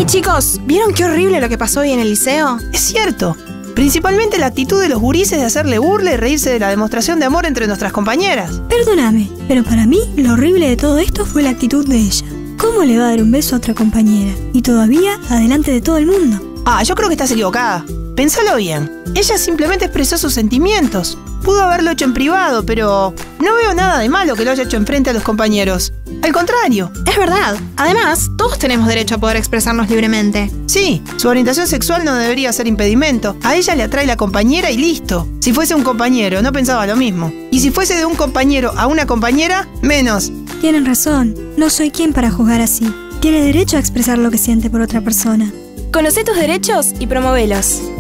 Chicos, ¿vieron qué horrible lo que pasó hoy en el liceo? Es cierto. Principalmente la actitud de los gurises de hacerle burla y reírse de la demostración de amor entre nuestras compañeras. Perdóname, pero para mí lo horrible de todo esto fue la actitud de ella. ¿Cómo le va a dar un beso a otra compañera? Y todavía adelante de todo el mundo. Yo creo que estás equivocada. Pensalo bien. Ella simplemente expresó sus sentimientos. Pudo haberlo hecho en privado, pero no veo nada de malo que lo haya hecho enfrente a los compañeros. Al contrario. Es verdad. Además, todos tenemos derecho a poder expresarnos libremente. Sí, su orientación sexual no debería ser impedimento. A ella le atrae la compañera y listo. Si fuese un compañero, no pensaba lo mismo. Y si fuese de un compañero a una compañera, menos. Tienen razón. No soy quien para juzgar así. Tiene derecho a expresar lo que siente por otra persona. Conocé tus derechos y promovelos.